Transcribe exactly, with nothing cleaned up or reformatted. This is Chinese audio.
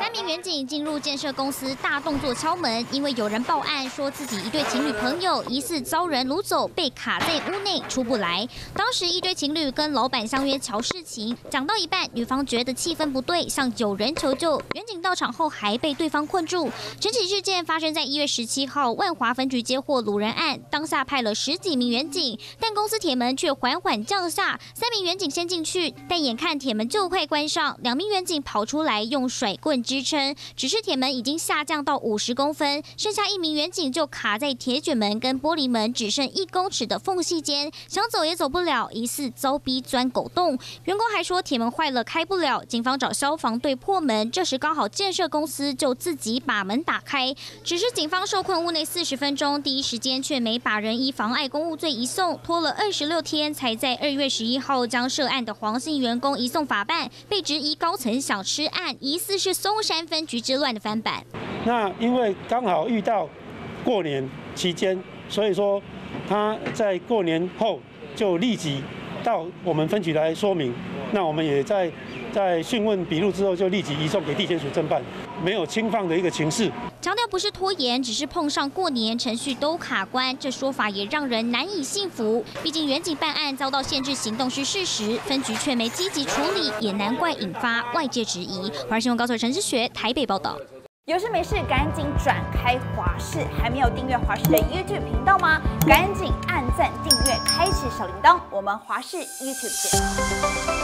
三名员警进入建设公司大动作敲门，因为有人报案说自己一对情侣朋友疑似遭人掳走，被卡在屋内出不来。当时一对情侣跟老板相约瞧事情，讲到一半，女方觉得气氛不对，向友人求救。员警到场后还被对方困住。整起事件发生在一月十七号，万华分局接获掳人案，当下派了十几名员警，但公司铁门却缓缓降下，三名员警先进去，但眼看铁门就快关上，两名员警跑出来用甩棍支撑，只是铁门已经下降到五十公分，剩下一名员警就卡在铁卷门跟玻璃门只剩一公尺的缝隙间，想走也走不了，疑似遭逼钻狗洞。员工还说铁门坏了开不了，警方找消防队破门，这时刚好建设公司就自己把门打开，只是警方受困屋内四十分钟，第一时间却没把人依妨碍公务罪移送，拖了二十六天才在二月十一号将涉案的黄姓员工移送法办，被质疑高层想吃案，疑似是松山分局之乱的翻版。 那因为刚好遇到过年期间，所以说他在过年后就立即到我们分局来说明。那我们也在在讯问笔录之后，就立即移送给地检署侦办，没有轻放的一个情势。 强调不是拖延，只是碰上过年程序都卡关，这说法也让人难以信服。毕竟远景办案遭到限制行动是事实，分局却没积极处理，也难怪引发外界质疑。华视新闻高手陈之学台北报道。 有事没事赶紧转开华视，还没有订阅华视的 YouTube 频道吗？赶紧按赞订阅，开启小铃铛。我们华视 YouTube 见。